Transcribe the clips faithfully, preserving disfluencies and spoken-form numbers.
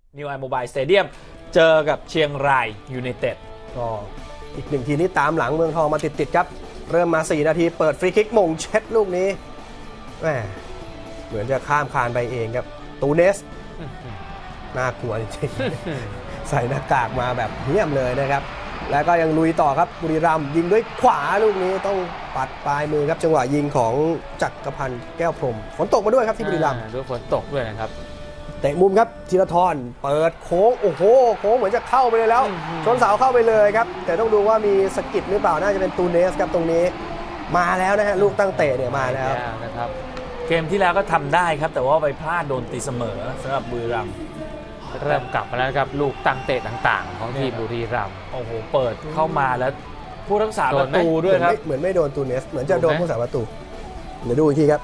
นิวไอโมบายสเตเดียมเจอกับเชียงรายยูไนเต็ดก็อีกหนึ่งทีนี้ตามหลังเมืองทองมาติดๆครับเริ่มมาสี่นาทีเปิดฟรีคิกมงเช็ดลูกนี้แหมเหมือนจะข้ามคานไปเองครับตูเนสน่ากลัวจริงๆใส่หน้ากากมาแบบเหี้ยมเลยนะครับแล้วก็ยังลุยต่อครับบุรีรัมย์ยิงด้วยขวาลูกนี้ต้องปัดปลายมือครับจังหวะยิงของจักรพันธ์แก้วพรหมฝนตกมาด้วยครับที่บุรีรัมย์ด้วยฝนตกด้วยนะครับเตะมุมครับธีรทรเปิดโค้งโอ้โหโค้งเหมือนจะเข้าไปเลยแล้วชนเสาเข้าไปเลยครับแต่ต้องดูว่ามีสกิดหรือเปล่าน่าจะเป็นตูเนสครับตรงนี้มาแล้วนะฮะลูกตั้งเตะเนี่ยมาแล้วนะครับเกมที่แล้วก็ทำได้ครับแต่ว่าไปพลาดโดนตีเสมอสำหรับบุรีรัมย์เริ่มกลับมาแล้วครับลูกตั้งเตะต่างๆของทีมบุรีรัมย์โอ้โหเปิดเข้ามาแล้วผู้รักษาประตูด้วยครับเหมือนไม่โดนตูเนสเหมือนจะโดนผู้รักษาประตูเดี๋ยวดูอีกทีครับ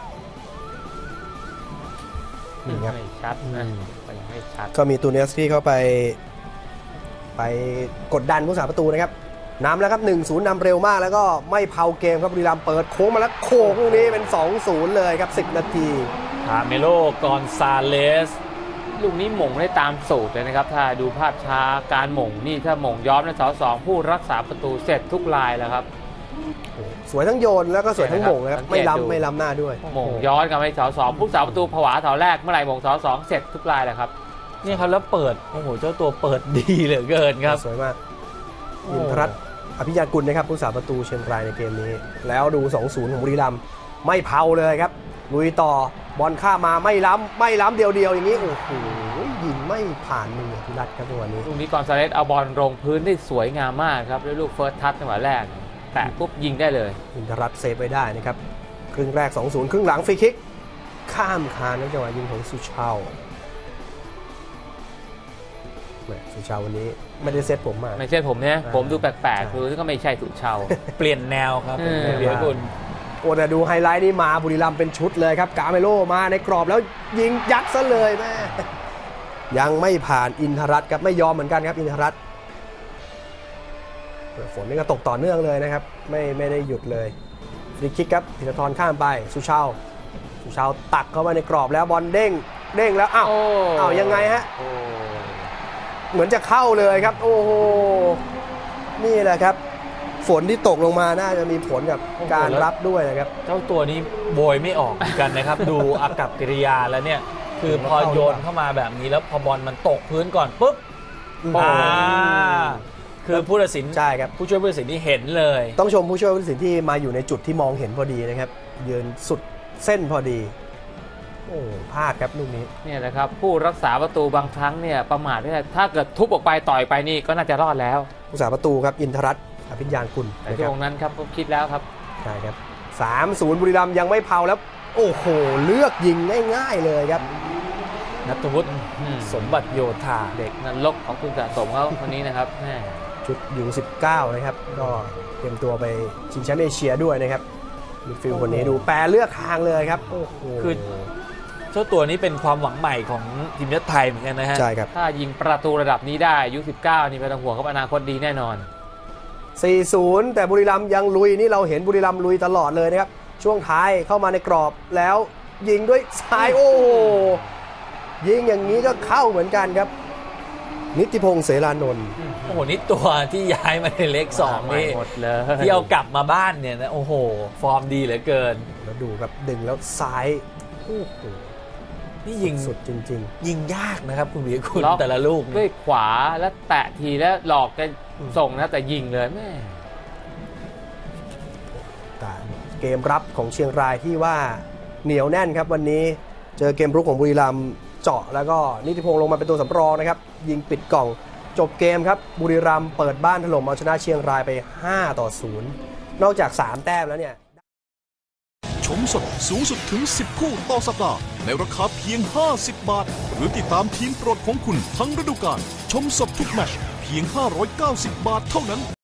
นี่ครับไม่ชัดนะไม่ชัดก็มีตูเนสที่เข้าไปไปกดดันผู้รักษาประตูนะครับนำแล้วครับ หนึ่งศูนย์ นำเร็วมากแล้วก็ไม่เผาเกมครับบุรีรัมย์เปิดโค้งมาแล้วโค้งลูกนี้เป็น สองศูนย์ เลยครับสิบนาทีคาเมโลกอนซาเลสลูกนี้หม่งได้ตามสูตรเลยนะครับถ้าดูภาพช้าการหม่งนี่ถ้าหม่งย้อมในเสาสองผู้รักษาประตูเสร็จทุกลายแล้วครับสวยทั้งโยนแล้วก็สวยทั้งหม่งนะครับไม่ล้ำไม่ล้ำหน้าด้วยหม่งย้อนกับไอ้เสาสองผู้รักษาประตูผวาเสาแรกเมื่อไหร่หม่งเสาสองเสร็จทุกลายแล้วครับนี่ครับแล้วเปิดโอ้โหเจ้าตัวเปิดดีเหลือเกินครับสวยมากอินทรัตน์อภิญญากุลนะครับผู้รักษาประตูเชียงรายในเกมนี้แล้วดู สองศูนย์ ของบุรีรัมย์ไม่เผาเลยครับลุยต่อบอลข้ามาไม่ล้ำไม่ล้ำเดียวๆอย่างนี้โอ้โหยิงไม่ผ่านมือพิรัตครับวันนี้ลูกนี้กอนซาเลสเอาบอลลงพื้นได้สวยงามมากครับด้วยลูกเฟิร์สทัชจังหวะแรกแตะปุ๊บยิงได้เลยอินทรัตน์เซฟไปได้นะครับครึ่งแรก สองศูนย์ ครึ่งหลังฟรีคิกข้ามคานจังหวะยิงของสุชาวสุชาววันนี้ไม่ได้เซตผมมาไม่ใช่ผมเนี่ยผมดูแปลกๆคือก็ไม่ใช่สุชาวเปลี่ยนแนวครับเดี๋ยวคุณโอ้แต่ดูไฮไลท์นี่มาบุรีรัมย์เป็นชุดเลยครับกาเมโลมาในกรอบแล้วยิงยัดซะเลยแม่ยังไม่ผ่านอินทรัตน์ครับไม่ยอมเหมือนกันครับอินทรัตน์ฝนนี่ก็ตกต่อเนื่องเลยนะครับไม่ไม่ได้หยุดเลยฟรีคิกครับธีรทรข้ามไปสุชาวสุชาวตักเข้ามาในกรอบแล้วบอลเด้งเด้งแล้วอ้าวอ้าวยังไงฮะเหมือนจะเข้าเลยครับโอ้โหนี่แหละครับฝนที่ตกลงมาน่าจะมีผลกับการรับด้วยนะครับเจ้าตัวนี้โบยไม่ออกกันนะครับดูอากัปกิริยาแล้วเนี่ยคือพอโยนเข้ามาแบบนี้แล้วพอบอลมันตกพื้นก่อนปุ๊บอ่าคือผู้ตัดสินใช่ครับผู้ช่วยผู้ตัดสินที่เห็นเลยต้องชมผู้ช่วยผู้ตัดสินที่มาอยู่ในจุดที่มองเห็นพอดีนะครับยืนสุดเส้นพอดีโอ้พลาดครับลูกนี้เนี่ยนะครับผู้รักษาประตูบางครั้งเนี่ยประมาทไม่ได้ถ้าเกิดทุบออกไปต่อยไปนี่ก็น่าจะรอดแล้วผู้รักษาประตูครับอินทรัตน์อภิญญากุลในตรงนั้นครับผมคิดแล้วครับใช่ครับสามศูนย์บุรีรัมย์ยังไม่เผาแล้วโอ้โหเลือกยิงง่ายๆเลยครับณัฐวุฒิสมบัติโยธาเด็กนรกของคุณสะสมเขาคนนี้นะครับชุดยูสิบเก้านะครับก็เตรียมตัวไปชิงแชมป์เอเชียด้วยนะครับมิดฟิลด์คนนี้ดูแปรเลือกทางเลยครับโอ้โหคือเจ้าตัวนี้เป็นความหวังใหม่ของทีมชาติไทยเหมือนกันนะฮะใช่ครับถ้ายิงประตูระดับนี้ได้ยูสิบเก้านี่ไม่ต้องห่วงครับอนาคตดีแน่นอนสี่ศูนย์ แต่บุรีรัมย์ยังลุยนี่เราเห็นบุรีรัมย์ลุยตลอดเลยนะครับช่วงท้ายเข้ามาในกรอบแล้วยิงด้วยซ้ายโอ้ยิงอย่างนี้ก็เข้าเหมือนกันครับนิติพงษ์เสรานนท์โอ้โหนี่ตัวที่ย้ายมาในเล็กสองนี่ที่เอากลับมาบ้านเนี่ยนะโอ้โหฟอร์มดีเหลือเกินแล้วดูครับดึงแล้วซ้ายโอ้โหนี่ยิงสุดจริงๆยิงยากนะครับคุณวีคุณแต่ละลูกด้วยขวาแล้วแตะทีแล้วหลอกกันส่งนะแต่ยิงเลยแม่เกมรับของเชียงรายที่ว่าเหนียวแน่นครับวันนี้เจอเกมรุกของบุรีรัมย์เจาะแล้วก็นิติพงษ์ลงมาเป็นตัวสำรองนะครับยิงปิดกล่องจบเกมครับบุรีรัมย์เปิดบ้านถล่มเอาชนะเชียงรายไปห้าต่อศูนย์นอกจากสามแต้มแล้วเนี่ยชมสดสูงสุดถึงสิบคู่ต่อสัปดาห์ในราคาเพียงห้าสิบบาทหรือติดตามทีมโปรดของคุณทั้งฤดูกาลชมสดทุกแมตช์เพียงห้าร้อยเก้าสิบบาทเท่านั้น